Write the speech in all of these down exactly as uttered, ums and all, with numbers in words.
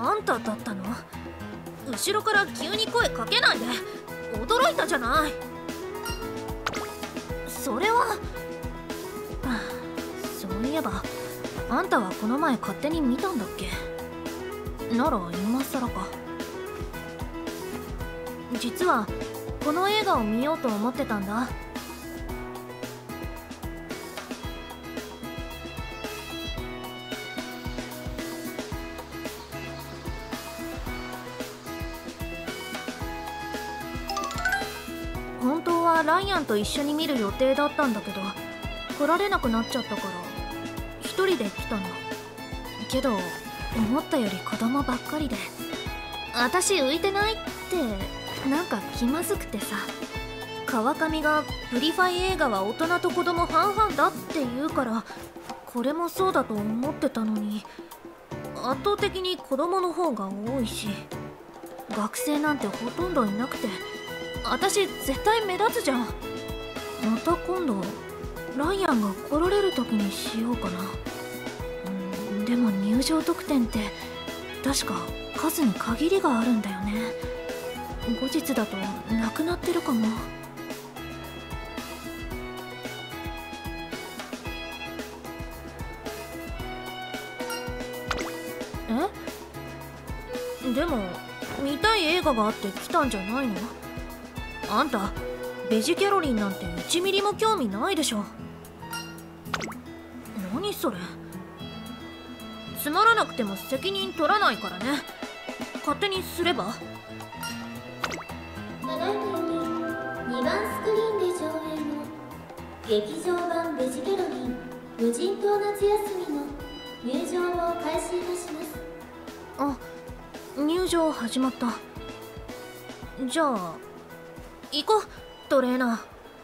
あんただったの？後ろから急に声かけないで。驚いたじゃない。それはそういえばあんたはこの前勝手に見たんだっけ？なら今更か。実はこの映画を見ようと思ってたんだ。本当はライアンと一緒に見る予定だったんだけど来られなくなっちゃったから一人で来たの。けど思ったより子供ばっかりで私浮いてないってなんか気まずくてさ。川上がプリファイ映画は大人と子供半々だって言うからこれもそうだと思ってたのに圧倒的に子供の方が多いし学生なんてほとんどいなくて私絶対目立つじゃん。また今度ライアンが来られる時にしようかな。うんでも入場特典って確か数に限りがあるんだよね。後日だとなくなってるかも。え？でも見たい映画があって来たんじゃないの？あんたベジキャロリンなんていちミリも興味ないでしょ。何それ？つまらなくても責任取らないからね。勝手にすれば。 ただいまよりにばんスクリーンで上映の劇場版ベジキャロリン無人島夏休みの入場を開始いたします。 あ、入場始まった。じゃあ行こうトレーナ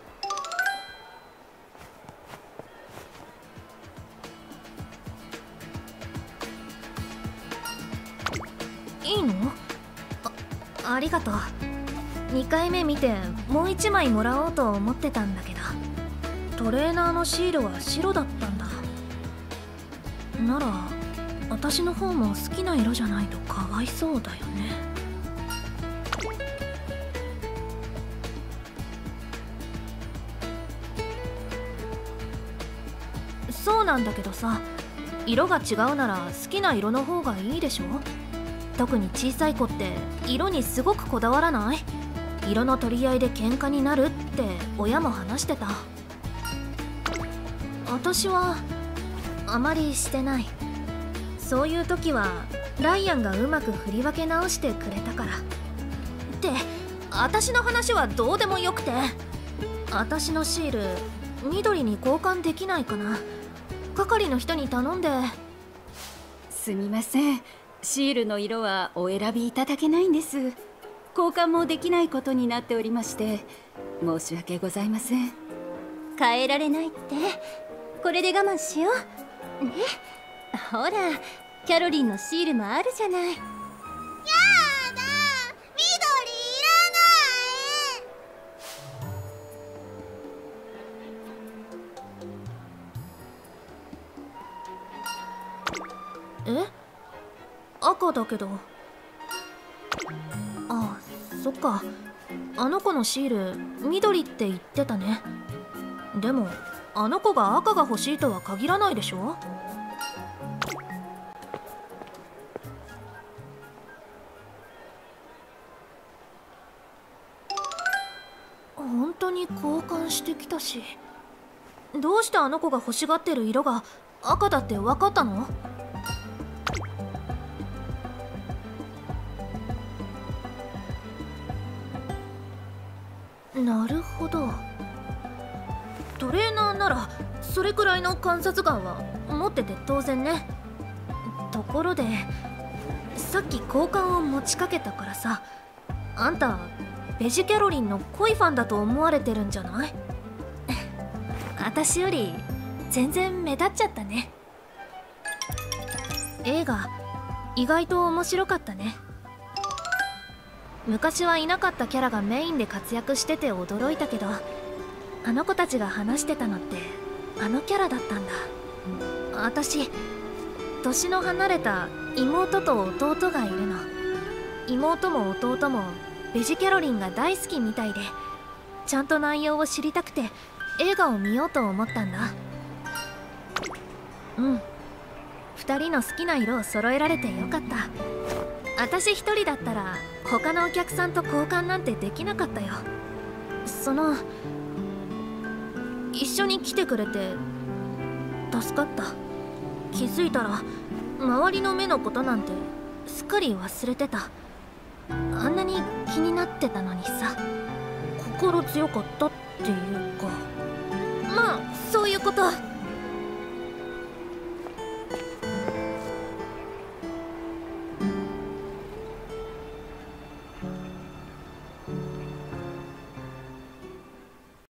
ー。いいの？あ、ありがとう。にかいめ見てもういちまいもらおうと思ってたんだけどトレーナーのシールは白だったんだ。なら私の方も好きな色じゃないとかわいそうだよね。そうなんだけどさ、色が違うなら好きな色の方がいいでしょ。特に小さい子って色にすごくこだわらない？色の取り合いで喧嘩になるって親も話してた。私はあまりしてない。そういう時はライアンがうまく振り分け直してくれたから。って私の話はどうでもよくて、私のシール緑に交換できないかな。係の人に頼んで。 すみません、シールの色はお選びいただけないんです。交換もできないことになっておりまして申し訳ございません。 変えられないって、これで我慢しようね。ほらキャロリンのシールもあるじゃない。やだ、緑いらない。え？赤だけど。あ、そっか。あの子のシール緑って言ってたね。でもあの子が赤が欲しいとは限らないでしょ。本当に交換してきたし、どうしてあの子が欲しがってる色が赤だって分かったの？なるほど。トレーナーならそれくらいの観察眼は持ってて当然ね。ところでさっき交換を持ちかけたからさ、あんたベジキャロリンの濃いファンだと思われてるんじゃない？私より全然目立っちゃったね。映画意外と面白かったね。昔はいなかったキャラがメインで活躍してて驚いたけど、あの子たちが話してたのってあのキャラだったんだ。私年の離れた妹と弟がいるの。妹も弟もベジキャロリンが大好きみたいで、ちゃんと内容を知りたくて映画を見ようと思ったんだ。うん、ふたりの好きな色を揃えられてよかった。私一人だったら他のお客さんと交換なんてできなかったよ。その一緒に来てくれて助かった。気づいたら周りの目のことなんてすっかり忘れてた。あんなに気になってたのにさ。心強かったっていうか、まあそういうこと。